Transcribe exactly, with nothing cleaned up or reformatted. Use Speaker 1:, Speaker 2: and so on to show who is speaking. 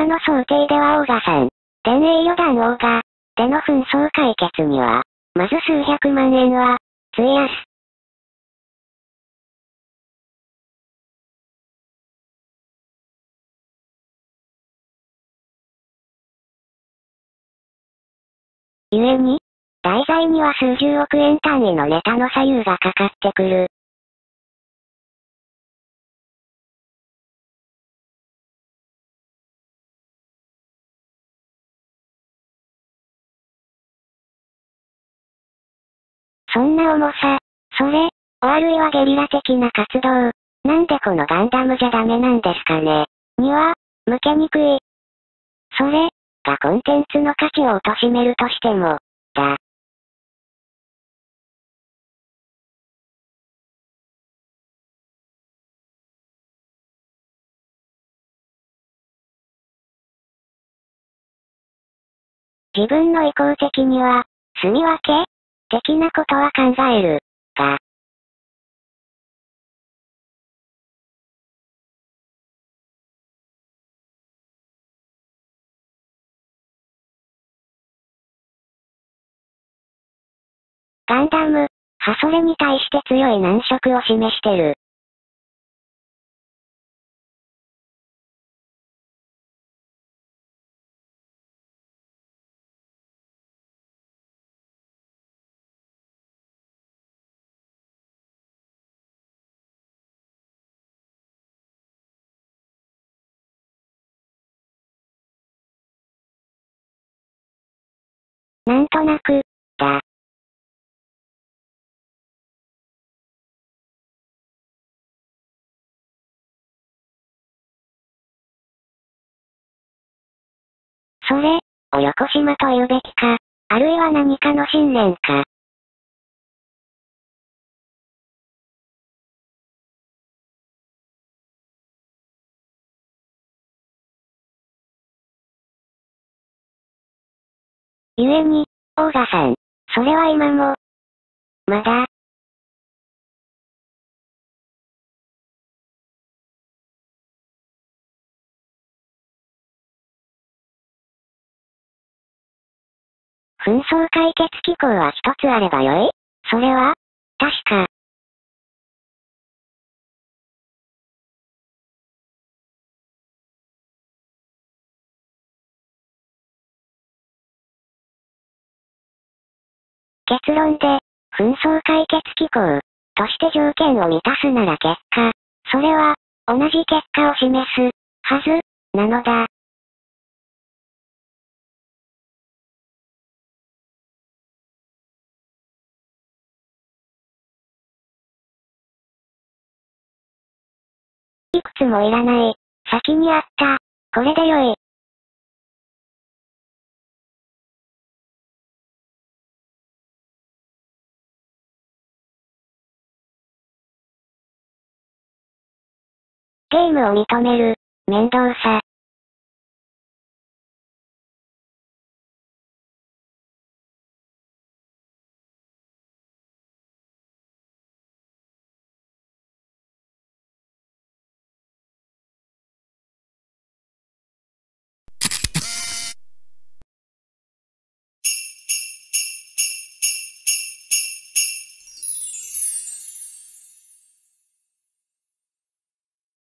Speaker 1: 今の想定ではオーガさん、電栄四段オーガ、での紛争解決には、まず数百万円は、費やす。故に、題材には数十億円単位のネタの左右がかかってくる。そんな重さ、それ、おあるいはゲリラ的な活動、なんでこのガンダムじゃダメなんですかね、には、向けにくい。それ、がコンテンツの価値を貶めるとしても、だ。自分の意向的には、住み分け的なことは考える、が。ガンダム、はそれに対して強い難色を示してる。なんとなく、だ。それ、を横島と言うべきか、あるいは何かの信念か。故に、オーガさん、それは今も、まだ、紛争解決機構は一つあればよい？それは、確か。結論で、紛争解決機構、として条件を満たすなら結果、それは、同じ結果を示す、はず、なのだ。いくつもいらない。先にあった。これでよい。ゲームを認める。面倒さ。